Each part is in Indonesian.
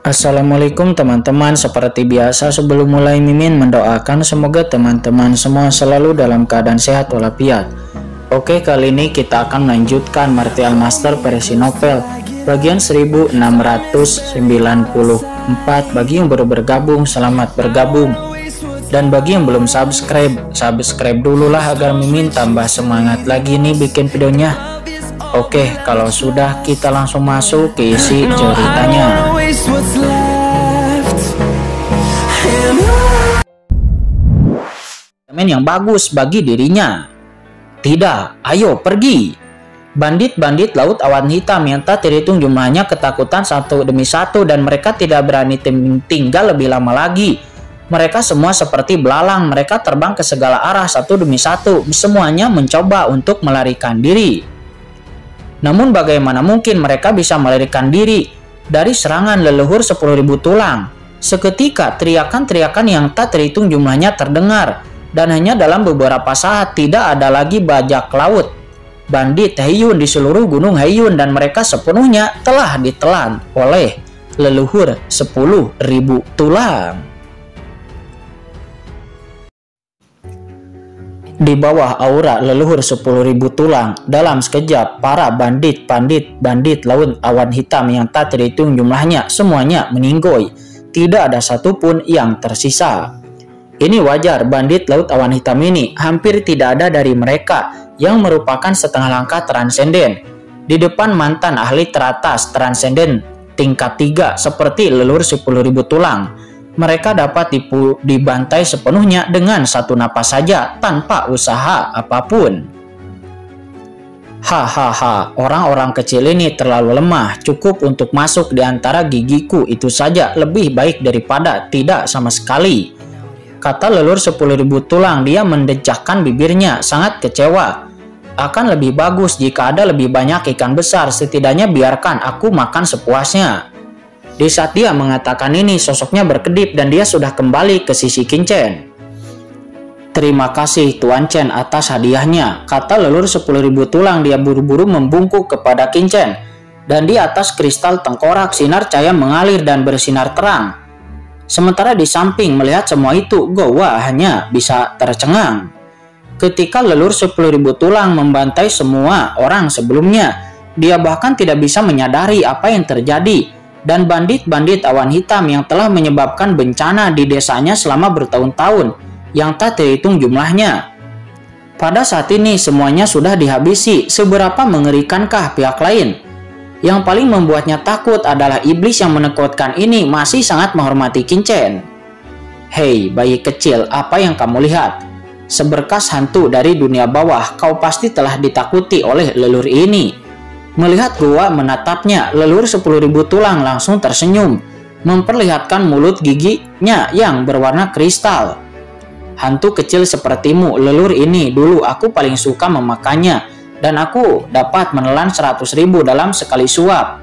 Assalamualaikum teman-teman, seperti biasa sebelum mulai Mimin mendoakan semoga teman-teman semua selalu dalam keadaan sehat walafiat. Oke, kali ini kita akan melanjutkan Martial Master versi novel bagian 1694. Bagi yang baru bergabung, selamat bergabung. Dan bagi yang belum subscribe dulu lah agar Mimin tambah semangat lagi nih bikin videonya. Oke, kalau sudah kita langsung masuk ke isi ceritanya. Teman yang bagus bagi dirinya. Tidak, ayo pergi. Bandit-bandit laut awan hitam yang tak terhitung jumlahnya ketakutan satu demi satu dan mereka tidak berani tinggal lebih lama lagi. Mereka semua seperti belalang, mereka terbang ke segala arah satu demi satu, semuanya mencoba untuk melarikan diri. Namun bagaimana mungkin mereka bisa melarikan diri dari serangan leluhur 10.000 tulang? Seketika teriakan-teriakan yang tak terhitung jumlahnya terdengar, dan hanya dalam beberapa saat tidak ada lagi bajak laut bandit Heiyun di seluruh gunung Heiyun, dan mereka sepenuhnya telah ditelan oleh leluhur 10.000 tulang. Di bawah aura leluhur 10.000 tulang, dalam sekejap para bandit laut awan hitam yang tak terhitung jumlahnya semuanya meninggoy. Tidak ada satupun yang tersisa. Ini wajar, bandit laut awan hitam ini hampir tidak ada dari mereka yang merupakan setengah langkah transenden di depan mantan ahli teratas transenden tingkat 3 seperti leluhur 10.000 tulang. Mereka dapat dibantai sepenuhnya dengan satu napas saja tanpa usaha apapun. Hahaha, orang-orang kecil ini terlalu lemah, cukup untuk masuk di antara gigiku itu saja lebih baik daripada tidak sama sekali. Kata leluhur 10.000 tulang, dia mendejakkan bibirnya sangat kecewa. Akan lebih bagus jika ada lebih banyak ikan besar, setidaknya biarkan aku makan sepuasnya. Di saat dia mengatakan ini, sosoknya berkedip dan dia sudah kembali ke sisi Qin Chen. Terima kasih Tuan Chen atas hadiahnya, kata leluhur 10.000 tulang. Dia buru-buru membungkuk kepada Qin Chen. Dan di atas kristal tengkorak sinar cahaya mengalir dan bersinar terang. Sementara di samping melihat semua itu, Gowa hanya bisa tercengang. Ketika leluhur 10.000 tulang membantai semua orang sebelumnya, dia bahkan tidak bisa menyadari apa yang terjadi. Dan bandit-bandit awan hitam yang telah menyebabkan bencana di desanya selama bertahun-tahun yang tak terhitung jumlahnya. Pada saat ini semuanya sudah dihabisi. Seberapa mengerikankah pihak lain? Yang paling membuatnya takut adalah iblis yang menakutkan ini masih sangat menghormati Qin Chen. Hei bayi kecil, apa yang kamu lihat? Seberkas hantu dari dunia bawah, kau pasti telah ditakuti oleh leluhur ini. Melihat Gowa menatapnya, leluhur 10.000 tulang langsung tersenyum, memperlihatkan mulut giginya yang berwarna kristal. Hantu kecil sepertimu, leluhur ini dulu aku paling suka memakannya, dan aku dapat menelan 100.000 dalam sekali suap.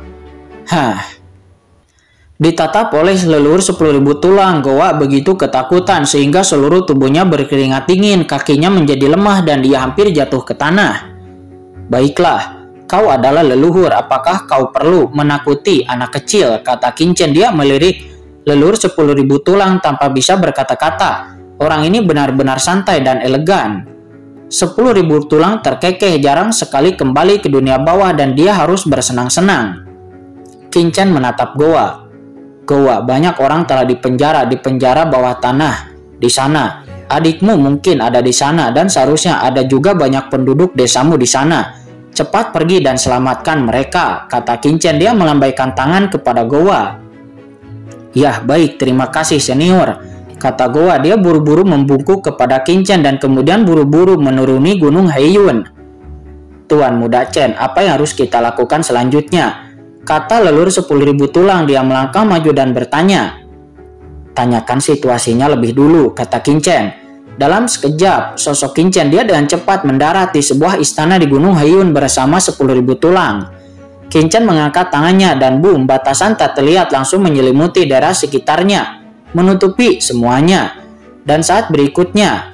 Ditatap oleh leluhur 10.000 tulang, Gowa begitu ketakutan sehingga seluruh tubuhnya berkeringat dingin, kakinya menjadi lemah dan dia hampir jatuh ke tanah. Baiklah. Kau adalah leluhur, apakah kau perlu menakuti anak kecil? Kata Qin Chen. Dia melirik leluhur 10.000 tulang tanpa bisa berkata-kata. Orang ini benar-benar santai dan elegan. 10.000 tulang terkekeh, jarang sekali kembali ke dunia bawah dan dia harus bersenang-senang. Qin Chen menatap Gowa. Gowa, banyak orang telah dipenjara bawah tanah di sana. Adikmu mungkin ada di sana dan seharusnya ada juga banyak penduduk desamu di sana. Cepat pergi dan selamatkan mereka, kata Qin Chen. Dia melambaikan tangan kepada Gowa. Yah, baik, terima kasih senior, kata Gowa. Dia buru-buru membungkuk kepada Qin Chen dan kemudian buru-buru menuruni gunung Heiyun. Tuan Muda Chen, apa yang harus kita lakukan selanjutnya? Kata leluhur 10.000 tulang. Dia melangkah maju dan bertanya. Tanyakan situasinya lebih dulu, kata Qin Chen. Dalam sekejap, sosok Qin Chen dia dengan cepat mendarat di sebuah istana di Gunung Heiyun bersama 10.000 tulang. Qin Chen mengangkat tangannya dan boom, batasan tak terlihat langsung menyelimuti daerah sekitarnya, menutupi semuanya. Dan saat berikutnya,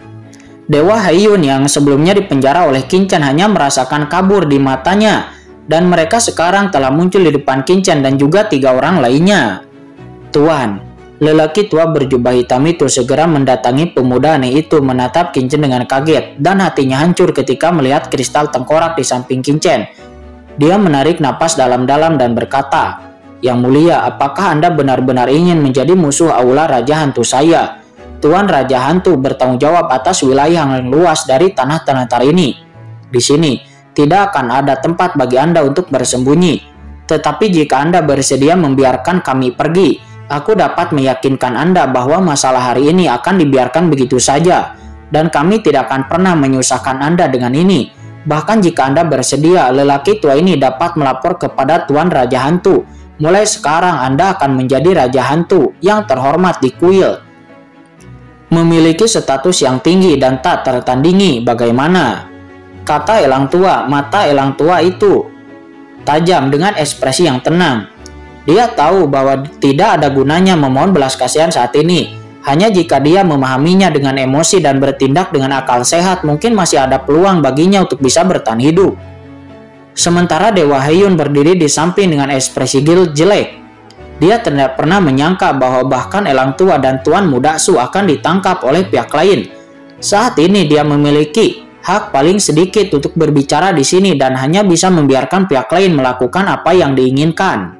Dewa Heiyun yang sebelumnya dipenjara oleh Qin Chen hanya merasakan kabur di matanya dan mereka sekarang telah muncul di depan Qingchen dan juga 3 orang lainnya. Tuan, lelaki tua berjubah hitam itu segera mendatangi pemuda aneh itu, menatap Qingchen dengan kaget dan hatinya hancur ketika melihat kristal tengkorak di samping Qingchen. Dia menarik napas dalam-dalam dan berkata, "Yang mulia, apakah Anda benar-benar ingin menjadi musuh Aula Raja Hantu saya? Tuan Raja Hantu bertanggung jawab atas wilayah yang luas dari tanah Telantar ini. Di sini tidak akan ada tempat bagi Anda untuk bersembunyi. Tetapi jika Anda bersedia membiarkan kami pergi, aku dapat meyakinkan Anda bahwa masalah hari ini akan dibiarkan begitu saja, dan kami tidak akan pernah menyusahkan Anda dengan ini. Bahkan jika Anda bersedia, lelaki tua ini dapat melapor kepada Tuan Raja Hantu. Mulai sekarang Anda akan menjadi Raja Hantu yang terhormat di kuil, memiliki status yang tinggi dan tak tertandingi. Bagaimana?" kata elang tua. Mata elang tua itu tajam dengan ekspresi yang tenang. Dia tahu bahwa tidak ada gunanya memohon belas kasihan saat ini. Hanya jika dia memahaminya dengan emosi dan bertindak dengan akal sehat, mungkin masih ada peluang baginya untuk bisa bertahan hidup. Sementara Dewa Heiyun berdiri di samping dengan ekspresi jelek. Dia tidak pernah menyangka bahwa bahkan elang tua dan Tuan Muda Su akan ditangkap oleh pihak lain. Saat ini dia memiliki hak paling sedikit untuk berbicara di sini dan hanya bisa membiarkan pihak lain melakukan apa yang diinginkan.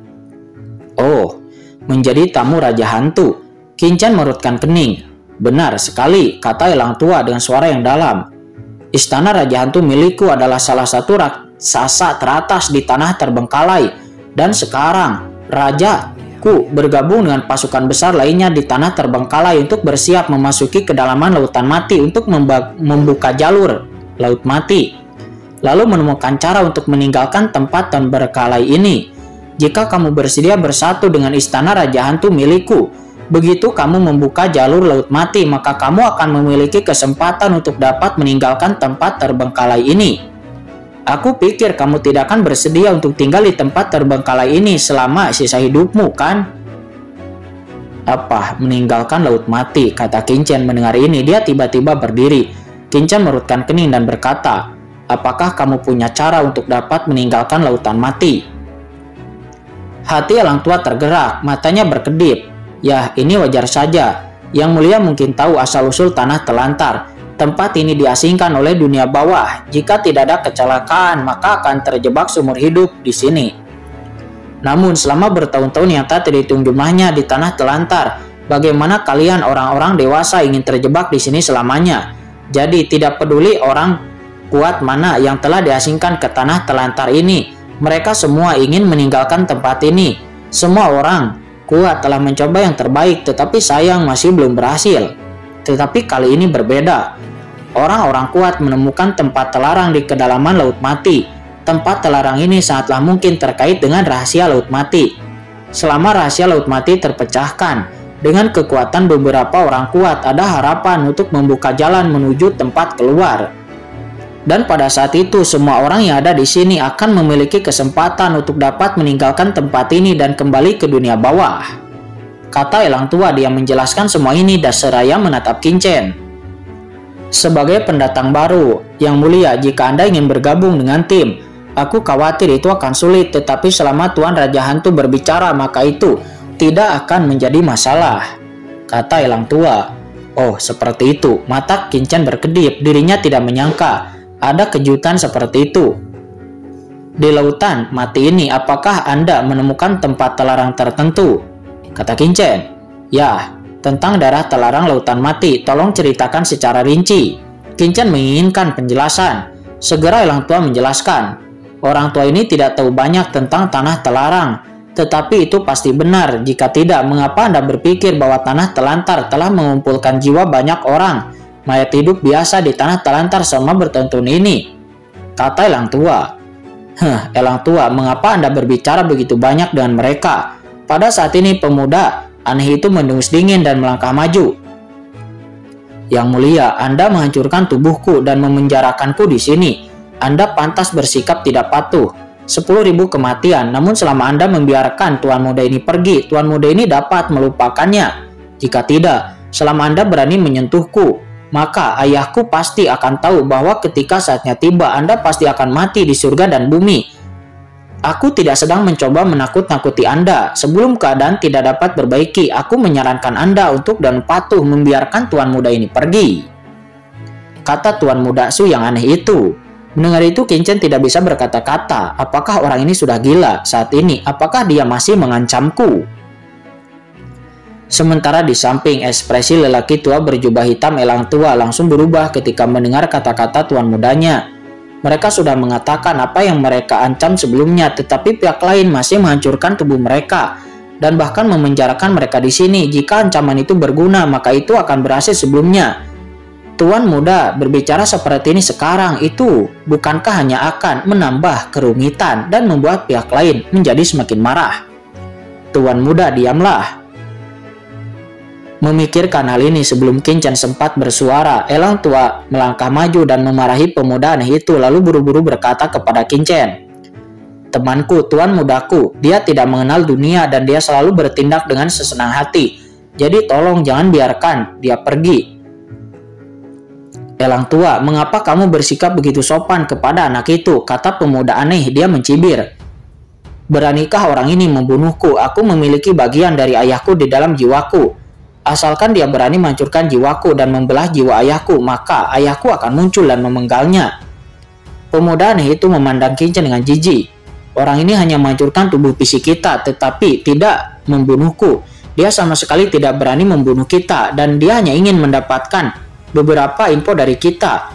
"Oh, menjadi tamu Raja Hantu." Qingchen merutkan kening. "Benar sekali," kata elang tua dengan suara yang dalam. "Istana Raja Hantu milikku adalah salah satu raksasa teratas di tanah terbengkalai, dan sekarang Rajaku bergabung dengan pasukan besar lainnya di tanah terbengkalai untuk bersiap memasuki kedalaman lautan mati untuk membuka jalur laut mati, lalu menemukan cara untuk meninggalkan tempat terbengkalai ini. Jika kamu bersedia bersatu dengan istana Raja Hantu milikku, begitu kamu membuka jalur laut mati, maka kamu akan memiliki kesempatan untuk dapat meninggalkan tempat terbengkalai ini. Aku pikir kamu tidak akan bersedia untuk tinggal di tempat terbengkalai ini selama sisa hidupmu, kan?" "Apa, meninggalkan laut mati?" kata Qingchen. Mendengar ini, dia tiba-tiba berdiri. Qingchen merutkan kening dan berkata, "Apakah kamu punya cara untuk dapat meninggalkan lautan mati?" Hati elang tua tergerak, matanya berkedip. "Ya, ini wajar saja. Yang mulia mungkin tahu asal-usul tanah Telantar. Tempat ini diasingkan oleh dunia bawah. Jika tidak ada kecelakaan, maka akan terjebak seumur hidup di sini. Namun selama bertahun-tahun yang tak terhitung jumlahnya di tanah Telantar, bagaimana kalian orang-orang dewasa ingin terjebak di sini selamanya? Jadi tidak peduli orang kuat mana yang telah diasingkan ke tanah Telantar ini, mereka semua ingin meninggalkan tempat ini. Semua orang kuat telah mencoba yang terbaik, tetapi sayang masih belum berhasil. Tetapi kali ini berbeda. Orang-orang kuat menemukan tempat terlarang di kedalaman laut mati. Tempat terlarang ini sangatlah mungkin terkait dengan rahasia laut mati. Selama rahasia laut mati terpecahkan, dengan kekuatan beberapa orang kuat ada harapan untuk membuka jalan menuju tempat keluar. Dan pada saat itu semua orang yang ada di sini akan memiliki kesempatan untuk dapat meninggalkan tempat ini dan kembali ke dunia bawah," kata elang tua. Dia menjelaskan semua ini dan seraya menatap Qingchen. "Sebagai pendatang baru, Yang Mulia, jika Anda ingin bergabung dengan tim, aku khawatir itu akan sulit, tetapi selama Tuan Raja Hantu berbicara maka itu tidak akan menjadi masalah," kata elang tua. "Oh, seperti itu." Mata Qingchen berkedip, dirinya tidak menyangka ada kejutan seperti itu. "Di lautan mati ini, apakah Anda menemukan tempat terlarang tertentu?" kata Qingchen. "Ya, tentang daerah terlarang lautan mati, tolong ceritakan secara rinci." Qingchen menginginkan penjelasan. Segera elang tua menjelaskan. Orang tua ini tidak tahu banyak tentang tanah terlarang, tetapi itu pasti benar. Jika tidak, mengapa Anda berpikir bahwa tanah Telantar telah mengumpulkan jiwa banyak orang mayat hidup biasa di tanah Telantar selama bertahun-tahun ini?" kata elang tua. Elang tua, mengapa Anda berbicara begitu banyak dengan mereka?" Pada saat ini pemuda aneh itu mendengus dingin dan melangkah maju. "Yang Mulia, Anda menghancurkan tubuhku dan memenjarakanku di sini. Anda pantas bersikap tidak patuh. 10.000 kematian, namun selama Anda membiarkan Tuan Muda ini pergi, Tuan Muda ini dapat melupakannya. Jika tidak, selama Anda berani menyentuhku, maka ayahku pasti akan tahu bahwa ketika saatnya tiba Anda pasti akan mati di surga dan bumi. Aku tidak sedang mencoba menakut-nakuti Anda. Sebelum keadaan tidak dapat berbaiki, aku menyarankan Anda untuk dan patuh membiarkan tuan muda ini pergi. Kata tuan muda Su yang aneh itu. Mendengar itu, Qingchen tidak bisa berkata-kata. Apakah orang ini sudah gila saat ini? Apakah dia masih mengancamku? Sementara di samping, ekspresi lelaki tua berjubah hitam elang tua langsung berubah ketika mendengar kata-kata tuan mudanya. Mereka sudah mengatakan apa yang mereka ancam sebelumnya, tetapi pihak lain masih menghancurkan tubuh mereka dan bahkan memenjarakan mereka di sini. Jika ancaman itu berguna, maka itu akan berhasil sebelumnya. Tuan muda berbicara seperti ini sekarang, itu bukankah hanya akan menambah kerumitan dan membuat pihak lain menjadi semakin marah? Tuan muda, diamlah. Memikirkan hal ini sebelum Qingchen sempat bersuara, elang tua melangkah maju dan memarahi pemuda aneh itu lalu buru-buru berkata kepada Qingchen, "Temanku, tuan mudaku, dia tidak mengenal dunia dan dia selalu bertindak dengan sesenang hati. Jadi tolong jangan biarkan dia pergi." "Elang tua, mengapa kamu bersikap begitu sopan kepada anak itu?" kata pemuda aneh. Dia mencibir. "Beranikah orang ini membunuhku? Aku memiliki bagian dari ayahku di dalam jiwaku. Asalkan dia berani menghancurkan jiwaku dan membelah jiwa ayahku, maka ayahku akan muncul dan memenggalnya." Pemuda aneh itu memandang Qingchen dengan jijik. "Orang ini hanya menghancurkan tubuh fisik kita, tetapi tidak membunuhku. Dia sama sekali tidak berani membunuh kita, dan dia hanya ingin mendapatkan beberapa info dari kita.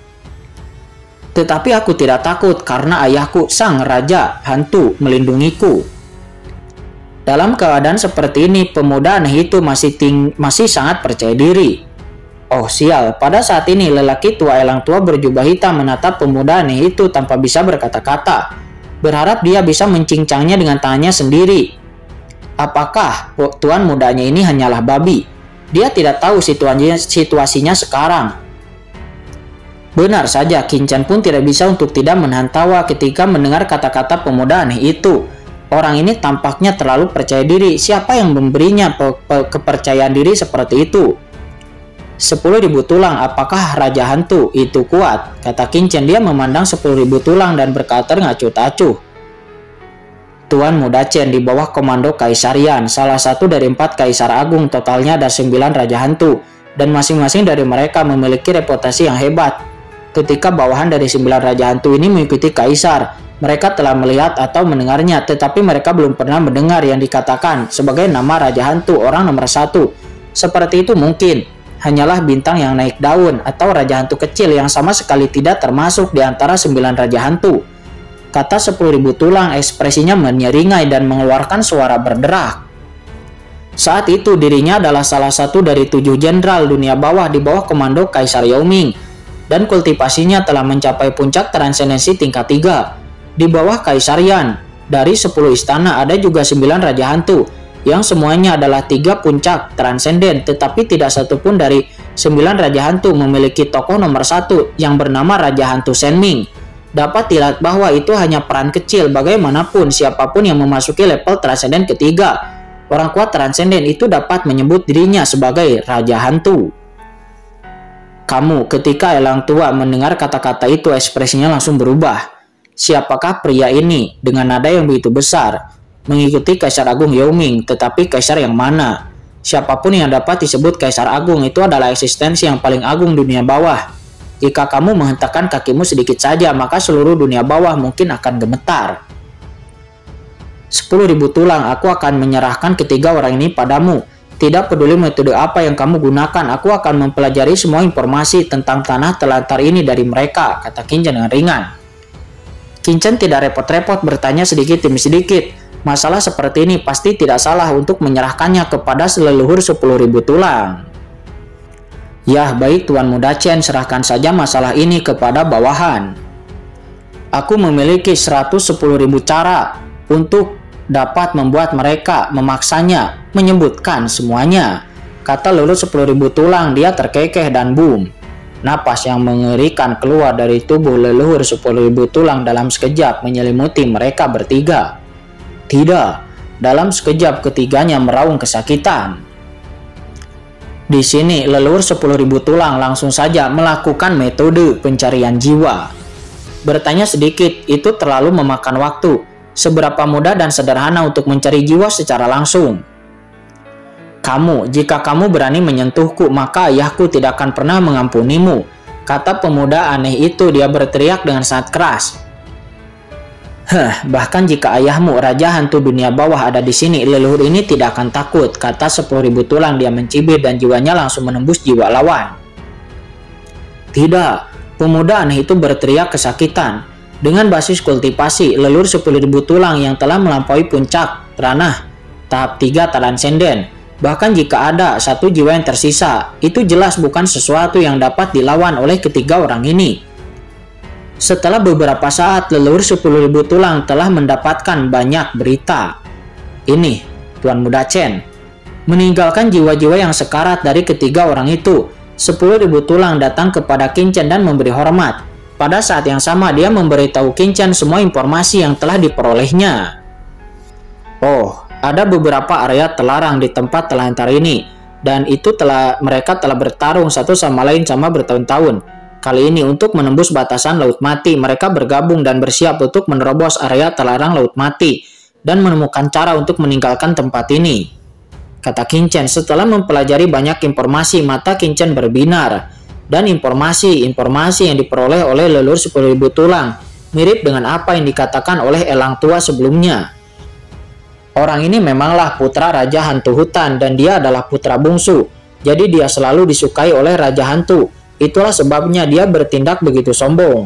Tetapi aku tidak takut karena ayahku, sang raja hantu, melindungiku." Dalam keadaan seperti ini, pemuda aneh itu masih sangat percaya diri. Oh sial, pada saat ini lelaki tua elang tua berjubah hitam menatap pemuda aneh itu tanpa bisa berkata-kata. Berharap dia bisa mencincangnya dengan tangannya sendiri. Apakah tuan mudanya ini hanyalah babi? Dia tidak tahu situasinya sekarang. Benar saja, Qingchen pun tidak bisa untuk tidak menahan tawa ketika mendengar kata-kata pemuda aneh itu. Orang ini tampaknya terlalu percaya diri. Siapa yang memberinya kepercayaan diri seperti itu? 10.000 tulang, apakah raja hantu itu kuat? Kata Qingchen. Dia memandang 10.000 tulang dan berkata ngacuh-tacuh. Tuan muda Chen di bawah komando Kaisar Yan, salah satu dari 4 kaisar agung, totalnya ada 9 raja hantu, dan masing-masing dari mereka memiliki reputasi yang hebat. Ketika bawahan dari 9 raja hantu ini mengikuti kaisar, mereka telah melihat atau mendengarnya, tetapi mereka belum pernah mendengar yang dikatakan sebagai nama raja hantu orang nomor 1. Seperti itu mungkin hanyalah bintang yang naik daun atau raja hantu kecil yang sama sekali tidak termasuk di antara 9 raja hantu. Kata 10.000 tulang, ekspresinya menyeringai dan mengeluarkan suara berderak. Saat itu dirinya adalah salah satu dari 7 jenderal dunia bawah di bawah komando Kaisar Yao Ming, dan kultivasinya telah mencapai puncak transendensi tingkat 3. Di bawah Kaisar Yan, dari 10 istana ada juga 9 raja hantu, yang semuanya adalah 3 puncak transenden, tetapi tidak satupun dari 9 raja hantu memiliki tokoh nomor 1 yang bernama Raja Hantu Shenming. Dapat dilihat bahwa itu hanya peran kecil. Bagaimanapun, siapapun yang memasuki level transenden ketiga, orang kuat transenden itu dapat menyebut dirinya sebagai Raja Hantu. Kamu, ketika elang tua mendengar kata-kata itu, ekspresinya langsung berubah. Siapakah pria ini dengan nada yang begitu besar? Mengikuti Kaisar Agung Yao Ming, tetapi kaisar yang mana? Siapapun yang dapat disebut Kaisar Agung itu adalah eksistensi yang paling agung dunia bawah. Jika kamu menghentakkan kakimu sedikit saja, maka seluruh dunia bawah mungkin akan gemetar. 10.000 tulang, aku akan menyerahkan ketiga orang ini padamu. Tidak peduli metode apa yang kamu gunakan, aku akan mempelajari semua informasi tentang tanah telantar ini dari mereka, kata Qingchen dengan ringan. Qingchen tidak repot-repot bertanya sedikit demi sedikit. Masalah seperti ini pasti tidak salah untuk menyerahkannya kepada seleluhur 10.000 tulang. Yah, baik Tuan Muda Chen, serahkan saja masalah ini kepada bawahan. Aku memiliki 110.000 cara untuk dapat membuat mereka memaksanya menyebutkan semuanya. Kata leluhur 10.000 tulang, dia terkekeh dan boom. Napas yang mengerikan keluar dari tubuh leluhur 10.000 tulang dalam sekejap menyelimuti mereka bertiga. Tidak, dalam sekejap ketiganya meraung kesakitan. Di sini leluhur 10.000 tulang langsung saja melakukan metode pencarian jiwa. Bertanya sedikit itu terlalu memakan waktu. seberapa mudah dan sederhana untuk mencari jiwa secara langsung. Jika kamu berani menyentuhku, maka ayahku tidak akan pernah mengampunimu, kata pemuda aneh itu. Dia berteriak dengan sangat keras. Bahkan jika ayahmu, raja hantu dunia bawah, ada di sini, leluhur ini tidak akan takut, kata 10.000 tulang. Dia mencibir dan jiwanya langsung menembus jiwa lawan. Tidak, pemuda aneh itu berteriak kesakitan. Dengan basis kultivasi, leluhur 10.000 tulang yang telah melampaui puncak ranah tahap 3 transenden. Bahkan jika ada satu jiwa yang tersisa, itu jelas bukan sesuatu yang dapat dilawan oleh ketiga orang ini. Setelah beberapa saat, leluhur 10.000 tulang telah mendapatkan banyak berita. Ini, Tuan Muda Chen, meninggalkan jiwa-jiwa yang sekarat dari ketiga orang itu. 10.000 tulang datang kepada Qin Chen dan memberi hormat. Pada saat yang sama, dia memberitahu Qin Chen semua informasi yang telah diperolehnya. Oh, ada beberapa area terlarang di tempat telantar ini, dan itu mereka telah bertarung satu sama lain selama bertahun-tahun. Kali ini untuk menembus batasan Laut Mati, mereka bergabung dan bersiap untuk menerobos area terlarang Laut Mati dan menemukan cara untuk meninggalkan tempat ini, kata Qin Chen. Setelah mempelajari banyak informasi, mata Qin Chen berbinar, dan informasi yang diperoleh oleh leluhur 10.000 tulang mirip dengan apa yang dikatakan oleh elang tua sebelumnya. Orang ini memanglah putra Raja Hantu Hutan dan dia adalah putra bungsu, jadi dia selalu disukai oleh Raja Hantu. Itulah sebabnya dia bertindak begitu sombong.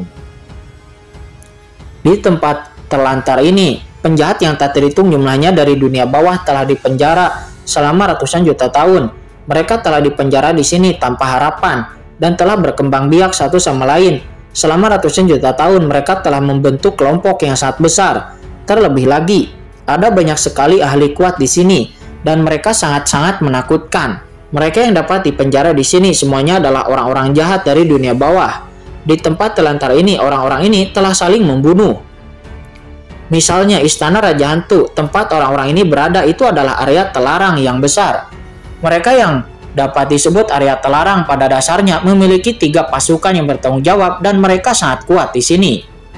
Di tempat terlantar ini, penjahat yang tak terhitung jumlahnya dari dunia bawah telah dipenjara selama ratusan juta tahun. Mereka telah dipenjara di sini tanpa harapan dan telah berkembang biak satu sama lain. Selama ratusan juta tahun, mereka telah membentuk kelompok yang sangat besar. Terlebih lagi, ada banyak sekali ahli kuat di sini dan mereka sangat-sangat menakutkan. Mereka yang dapat dipenjara di sini semuanya adalah orang-orang jahat dari dunia bawah. Di tempat telantar ini, orang-orang ini telah saling membunuh. Misalnya Istana Raja Hantu, tempat orang-orang ini berada, itu adalah area terlarang yang besar. Mereka yang dapat disebut area terlarang pada dasarnya memiliki 3 pasukan yang bertanggung jawab dan mereka sangat kuat di sini.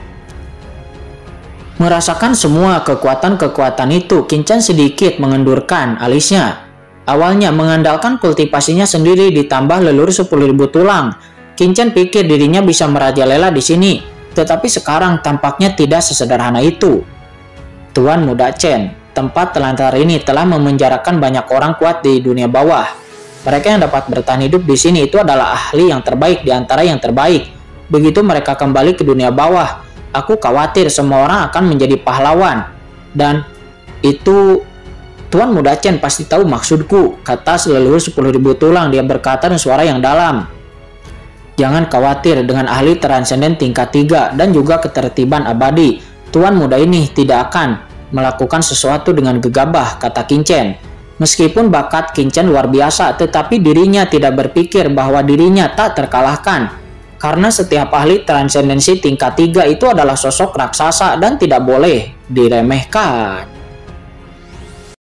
Merasakan semua kekuatan-kekuatan itu, Qin Chen sedikit mengendurkan alisnya. Awalnya mengandalkan kultivasinya sendiri ditambah leluhur 10.000 tulang, Qin Chen pikir dirinya bisa merajalela di sini, tetapi sekarang tampaknya tidak sesederhana itu. Tuan Muda Chen, tempat telantar ini telah memenjarakan banyak orang kuat di dunia bawah. Mereka yang dapat bertahan hidup di sini itu adalah ahli yang terbaik di antara yang terbaik. Begitu mereka kembali ke dunia bawah, aku khawatir semua orang akan menjadi pahlawan. Dan itu Tuan Muda Chen pasti tahu maksudku, kata leluhur 10.000 tulang. Dia berkata dengan suara yang dalam. Jangan khawatir, dengan ahli transenden tingkat 3 dan juga ketertiban abadi, Tuan Muda ini tidak akan melakukan sesuatu dengan gegabah, kata Qin Chen. Meskipun bakat Qin Chen luar biasa, tetapi dirinya tidak berpikir bahwa dirinya tak terkalahkan. Karena setiap ahli transendensi tingkat 3 itu adalah sosok raksasa dan tidak boleh diremehkan.